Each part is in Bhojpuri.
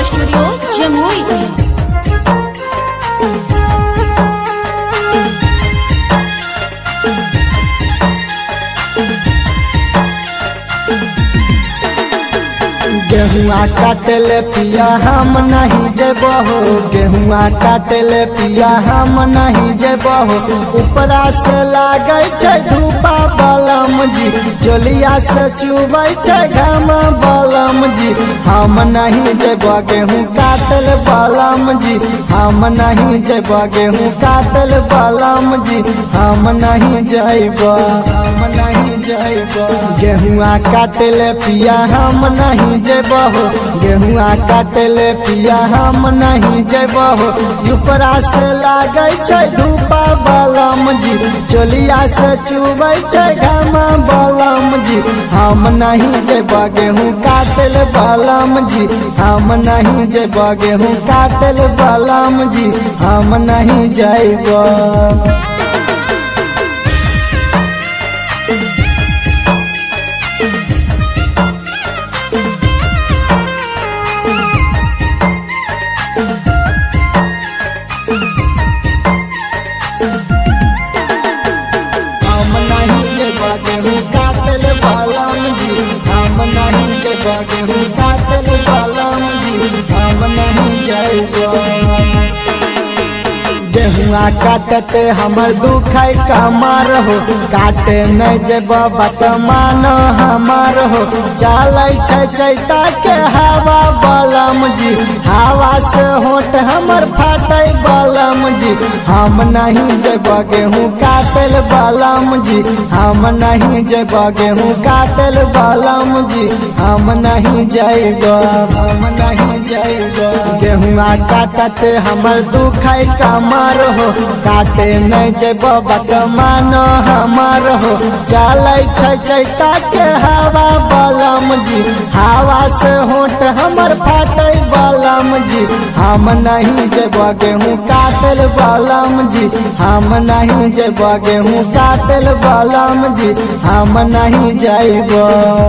स्टूडियो जमुई। गेहुआ काटले पिया हम नहीं जेबहो, गेहुआ काटले पिया हम नहीं जेबहो। ऊपरा से लागे छै धूपा बलम जी, जोलिया से चुबै छै घाम बलम जी। हम नहीं जेबो गेहूँ काटल बलम जी, हम नहीं जेबो गेहूँ काटल बलम जी। हम नहीं जेबो, हम नहीं जेबो गेहुआ काटले पिया हम नहीं जेबहो, गेहुआ काटले पिया हम नहीं जेबहो। ऊपरा से लागे छै धूपा बलम जी, चोलिया से चुबै छै घाम बलम जी। हम नहीं जेबो गेहूँ काटल बलम जी, हम नहीं जेबो गेहूँ काटल बलम जी। हम नहीं जेबो। गेहूँ काटल बलम जी, हम नहीं जेबो गेहूँ काटल बलम जी। हम नहीं जेबो। गेहुआ काटते हमर दुखै कमर हो, काटे नहीं जेबो बात मान हमार हो। चलै छै चैता के हवा बलम जी, हवा से होठ हमर फाटै बलम जी। हम नहीं जेबो गेहूँ काटल बलम जी, हम नहीं जेबो गेहूँ काटल बलम जी। हम नहीं जेबो, हम नहीं जेबो। गेहुआ काटते हमर दुखै कमर हो, काटे नहीं जेबो बात मान हमार हो। चलै छै चैता के हवा बलम जी, हवा से होठ हमर फाटै बलम जी। हम नहीं जेबो गेहूँ काटल बलम जी, हम नहीं जेबो गेहूँ काटल बलम जी। हम नहीं जेबो।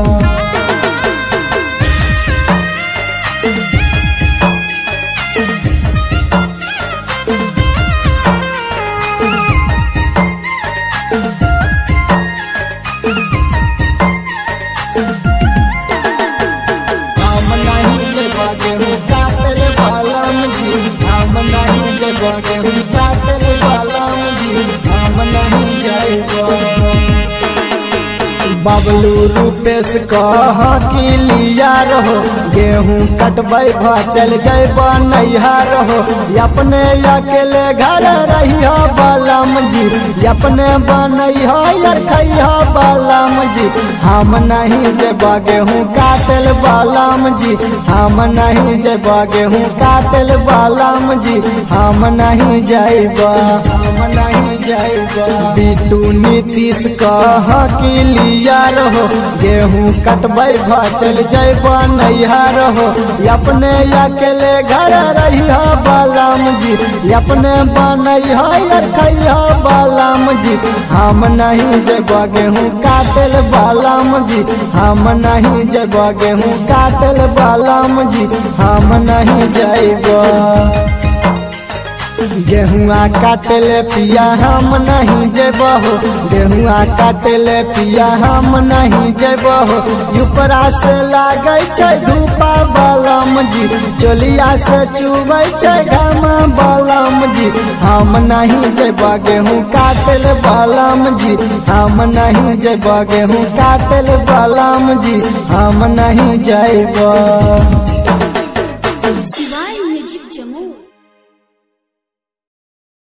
गेहूँ काटल बलम जी, हम नहीं जेबो गेहूँ काटल बलम जी। हम नहीं जेबो। बबलू रूपेश कह कि लिया रहो, गेहूँ कटबै भ चल जेबो नैहर हो। अपने अकेले घर रहियो बलम जी, अपने बनैहो रखैहो बलम जी। हम नहीं जेबो गेहूँ काटल बलम जी, हम नहीं जेबो गेहूँ काटल बलम जी। हम नहीं जेबो, हम नहीं जेबो। बिट्टू नीतीश कह कि लिया रहो, गेहूँ कटबै भ चल जेबो नैहर हो। अपने अकेले घर रहियो बलम जी, अपने बनैहो रखैहो बलम जी। हम नहीं जेबो गेहूँ काटल बलम जी, हम नहीं जेबो गेहूँ काटल बलम जी। हम नहीं जेबो। गेहुआ काटले पिया हम नहीं जेबहो, गेहुआ काटले पिया हम नहीं जेबहो। ऊपरा से लागे छै धूपा बलम जी, चोलिया से चुबै छै घाम बलम जी। हम नहीं जेबो गेहूँ काटल बलम जी, हम नहीं जेबो गेहूँ काटल बलम जी। हम नहीं जेबो।